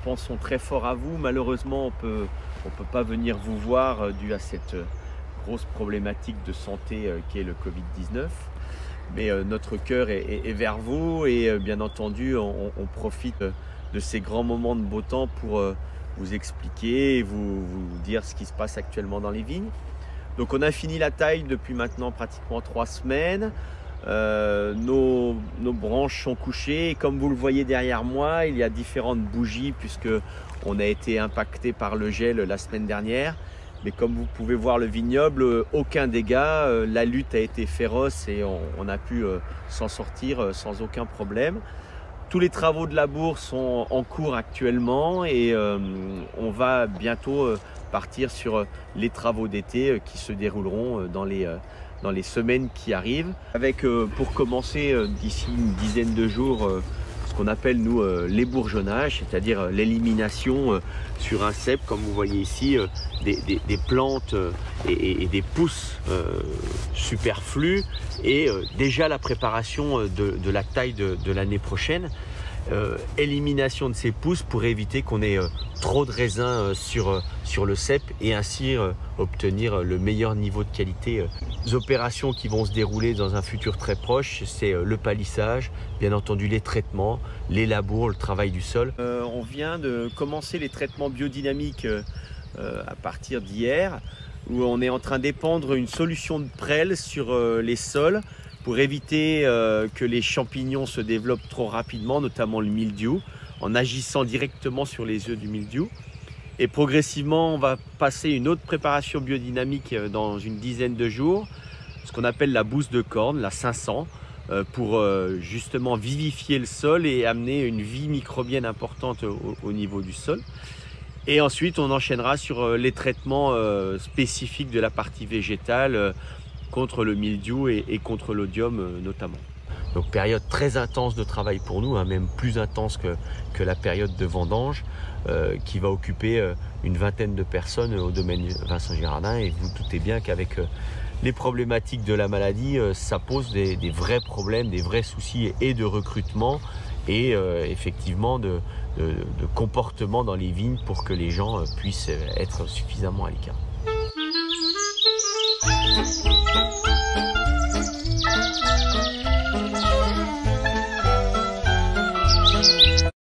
pensons très fort à vous. Malheureusement, on peut pas venir vous voir dû à cette grosse problématique de santé qu'est le Covid-19. Mais notre cœur est vers vous et bien entendu, on profite de ces grands moments de beau temps pour vous expliquer et vous dire ce qui se passe actuellement dans les vignes. Donc on a fini la taille depuis maintenant pratiquement 3 semaines. Nos branches sont couchées et comme vous le voyez derrière moi, il y a différentes bougies puisque on a été impacté par le gel la semaine dernière. Mais comme vous pouvez voir le vignoble, aucun dégât, la lutte a été féroce et on a pu s'en sortir sans aucun problème. Tous les travaux de labour sont en cours actuellement et on va bientôt partir sur les travaux d'été qui se dérouleront dans les semaines qui arrivent. Avec pour commencer d'ici une dizaine de jours ce qu'on appelle nous l'ébourgeonnage, c'est-à-dire l'élimination sur un cep, comme vous voyez ici, des plantes et des pousses superflues et déjà la préparation de la taille de l'année prochaine. Élimination de ces pousses pour éviter qu'on ait trop de raisins sur le cep et ainsi obtenir le meilleur niveau de qualité. Les opérations qui vont se dérouler dans un futur très proche, c'est le palissage, bien entendu les traitements, les labours, le travail du sol. On vient de commencer les traitements biodynamiques à partir d'hier, où on est en train d'épandre une solution de prêle sur les sols pour éviter que les champignons se développent trop rapidement, notamment le mildiou, en agissant directement sur les œufs du mildiou. Et progressivement, on va passer une autre préparation biodynamique dans une dizaine de jours, ce qu'on appelle la bouse de corne, la 500, pour justement vivifier le sol et amener une vie microbienne importante au niveau du sol. Et ensuite, on enchaînera sur les traitements spécifiques de la partie végétale, contre le mildiou et contre l'odium notamment. Donc période très intense de travail pour nous, hein, même plus intense que la période de vendange qui va occuper une vingtaine de personnes au domaine Vincent Girardin. Et vous doutez bien qu'avec les problématiques de la maladie, ça pose des vrais problèmes, des vrais soucis et de recrutement et effectivement de comportement dans les vignes pour que les gens puissent être suffisamment à l'écart.